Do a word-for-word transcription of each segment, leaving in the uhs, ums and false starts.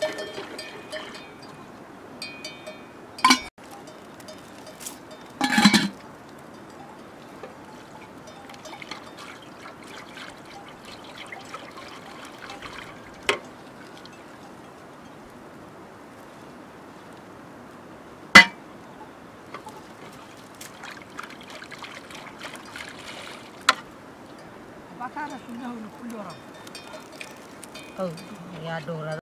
Batata sudah puluh orang. Oh, ya dora.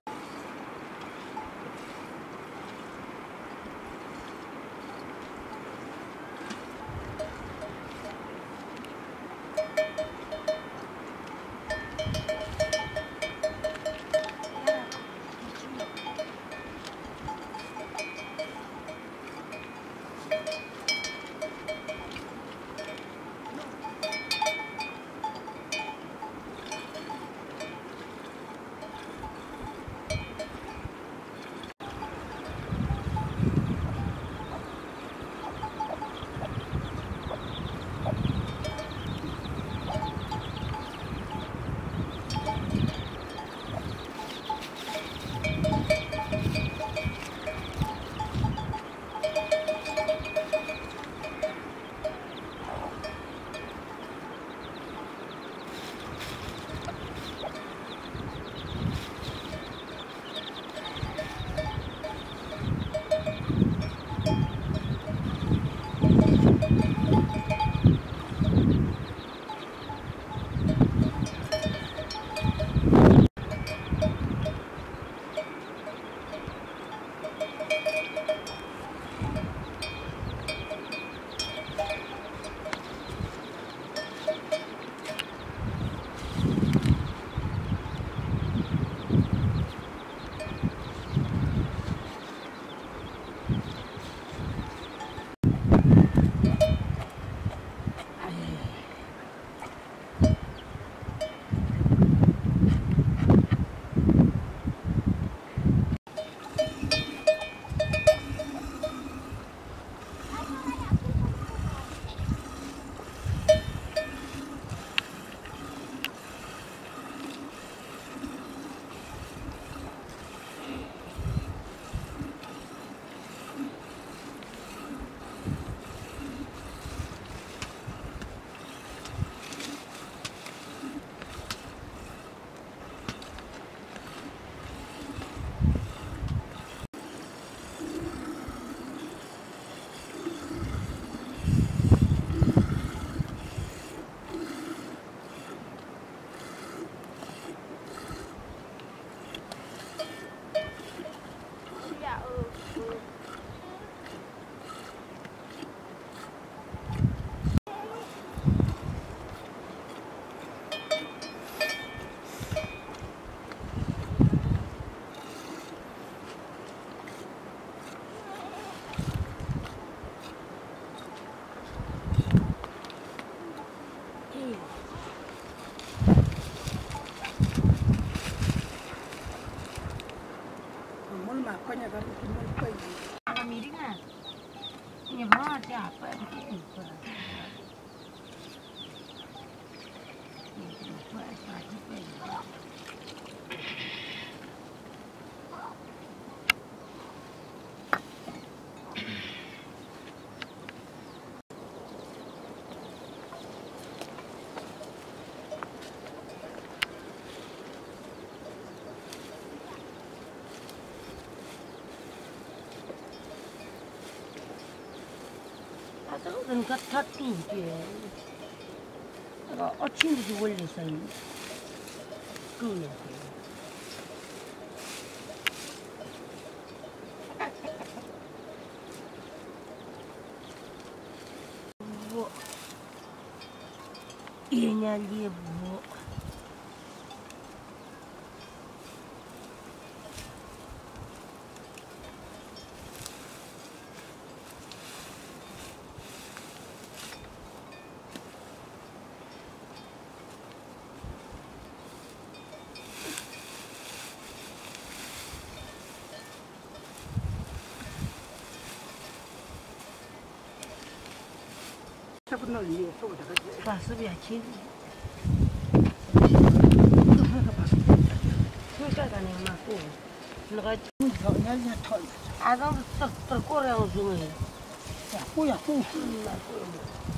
Dan kata tu dia, agak ocin tu boleh saya, tu ya. Bu, ianya dia bu. Pas biar cini. Suka kan yang aku. 那个你瞧人家人家讨厌， 俺当时这这过两种哎， 呀，不呀不， 嗯，那过了。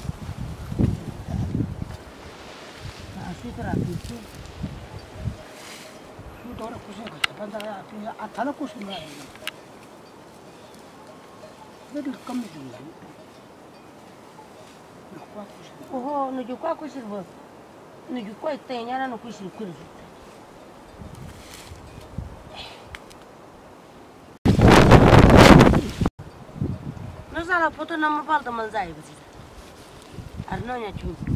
啊，谁在那边去？ 你到了不是个，反正呀，就是啊，他那不是那样的，那个根本就没有，那花不是。 哦，那就怪过去不？那就怪带人家那回去困住。那咋了？不都那么棒的么子也不知道，俺那年就。